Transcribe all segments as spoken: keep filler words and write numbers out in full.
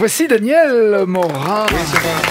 Voici Daniel Morin. Oui, c'est moi.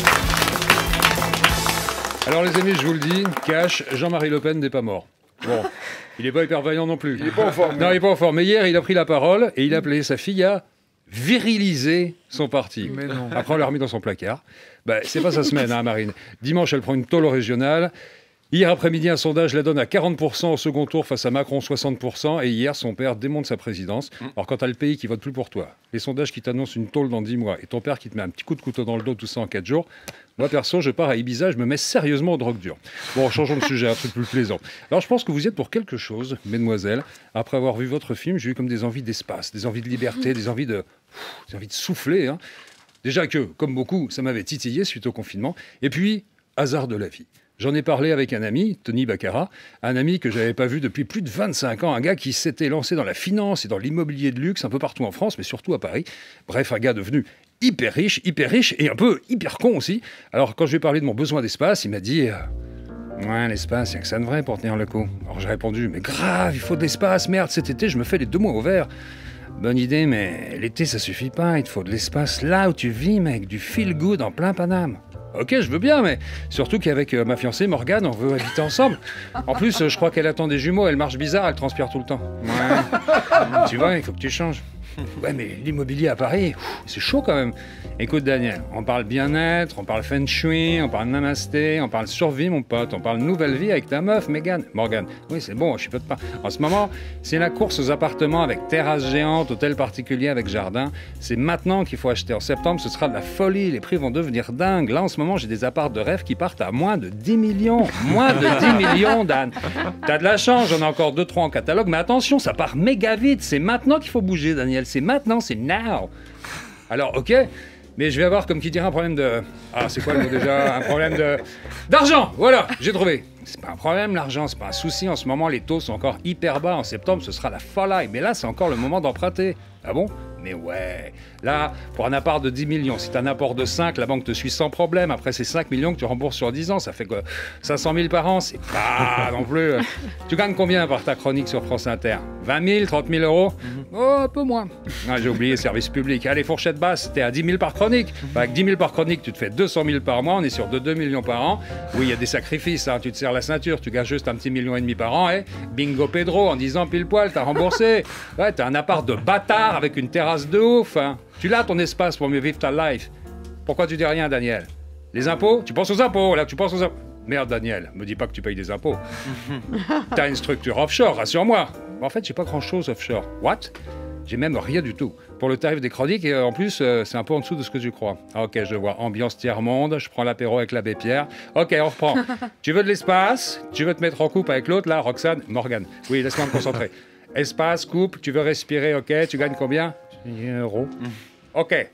Alors les amis, je vous le dis, cash, Jean-Marie Le Pen n'est pas mort. Bon, il n'est pas hyper vaillant non plus. Il n'est pas en forme. Non, il n'est pas en forme. Mais hier, il a pris la parole et il a appelé sa fille à viriliser son parti. Mais non. Après, on l'a remis dans son placard. Ben, c'est pas sa semaine, hein, Marine. Dimanche, elle prend une tôle régionale. Hier après-midi, un sondage la donne à quarante pour cent au second tour face à Macron, soixante pour cent. Et hier, son père démonte sa présidence. Alors, quand tu as le pays qui vote plus pour toi, les sondages qui t'annoncent une tôle dans dix mois, et ton père qui te met un petit coup de couteau dans le dos, tout ça en quatre jours, moi, perso, je pars à Ibiza, je me mets sérieusement aux drogues dures. Bon, changeons de sujet, un truc plus plaisant. Alors, je pense que vous y êtes pour quelque chose, mesdemoiselles. Après avoir vu votre film, j'ai eu comme des envies d'espace, des envies de liberté, des envies de, des envies de souffler. Hein. Déjà que, comme beaucoup, ça m'avait titillé suite au confinement. Et puis, hasard de la vie. J'en ai parlé avec un ami, Tony Baccarat, un ami que je n'avais pas vu depuis plus de vingt-cinq ans, un gars qui s'était lancé dans la finance et dans l'immobilier de luxe un peu partout en France, mais surtout à Paris. Bref, un gars devenu hyper riche, hyper riche et un peu hyper con aussi. Alors, quand je lui ai parlé de mon besoin d'espace, il m'a dit... Euh, ouais, l'espace, il n'y a que ça de vrai pour tenir le coup. Alors j'ai répondu, mais grave, il faut de l'espace, merde, cet été, je me fais les deux mois au vert. Bonne idée, mais l'été, ça suffit pas, il te faut de l'espace là où tu vis, mec, du feel good en plein Paname. Ok, je veux bien, mais surtout qu'avec euh, ma fiancée Morgane, on veut habiter ensemble. En plus, euh, je crois qu'elle attend des jumeaux, elle marche bizarre, elle transpire tout le temps. Ouais. Tu vois, il faut que tu changes. Ouais, mais l'immobilier à Paris, c'est chaud quand même. Écoute, Daniel, on parle bien-être, on parle feng shui, on parle namasté, on parle survie, mon pote, on parle nouvelle vie avec ta meuf, Mégane. Morgane. Oui, c'est bon, je chipote pas. En ce moment, c'est la course aux appartements avec terrasse géante, hôtel particulier avec jardin. C'est maintenant qu'il faut acheter. En septembre, ce sera de la folie. Les prix vont devenir dingues. Là, en ce moment, j'ai des apparts de rêve qui partent à moins de dix millions. Moins de dix millions, Dan. T'as de la chance, j'en ai encore deux trois en catalogue. Mais attention, ça part méga vite. C'est maintenant qu'il faut bouger, Daniel. C'est maintenant, c'est now. Alors, ok, mais je vais avoir, comme qui dirait, un problème de... Ah, c'est quoi le mot déjà? Un problème de... D'argent, voilà, j'ai trouvé. C'est pas un problème, l'argent, c'est pas un souci. En ce moment, les taux sont encore hyper bas. En septembre, ce sera la folie. Mais là, c'est encore le moment d'emprunter. Ah bon? Mais ouais, là, pour un appart de dix millions, si tu as un apport de cinq, la banque te suit sans problème. Après, c'est cinq millions que tu rembourses sur dix ans. Ça fait quoi? cinq cent mille par an, c'est pas non plus... Tu gagnes combien par ta chronique sur France Inter? vingt mille, trente mille euros? Oh, un peu moins. Ah, j'ai oublié, service public. Allez, fourchette basse, t'es à dix mille par chronique. Bah, avec dix mille par chronique, tu te fais deux cent mille par mois. On est sur de deux millions par an. Oui, il y a des sacrifices. Hein. Tu te serres la ceinture, tu gagnes juste un petit million et demi par an. Et bingo Pedro, en dix ans pile poil, t'as remboursé. Ouais, t'as un appart de bâtard avec une terrasse de ouf. Hein. Tu l'as ton espace pour mieux vivre ta life. Pourquoi tu dis rien, Daniel? Les impôts? Tu penses aux impôts, là, tu penses aux impôts. Merde, Daniel, me dis pas que tu payes des impôts. T'as une structure offshore, rassure-moi. En fait, j'ai pas grand-chose offshore. What? J'ai même rien du tout. Pour le tarif des chroniques, et en plus, euh, c'est un peu en dessous de ce que tu crois. Ah, ok, je vois. Ambiance tiers-monde, je prends l'apéro avec l'abbé Pierre. Ok, on reprend. Tu veux de l'espace? Tu veux te mettre en couple avec l'autre, là, Roxane? Morgane. Oui, laisse-moi me concentrer. Espace, couple, tu veux respirer, ok. Tu gagnes combien? un euro. Ok.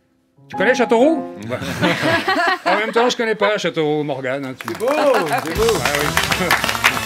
Tu connais Châteauroux? Ouais. En même temps, je connais pas Châteauroux, Morgane. Hein, tu... C'est beau, c'est beau. Ah, oui.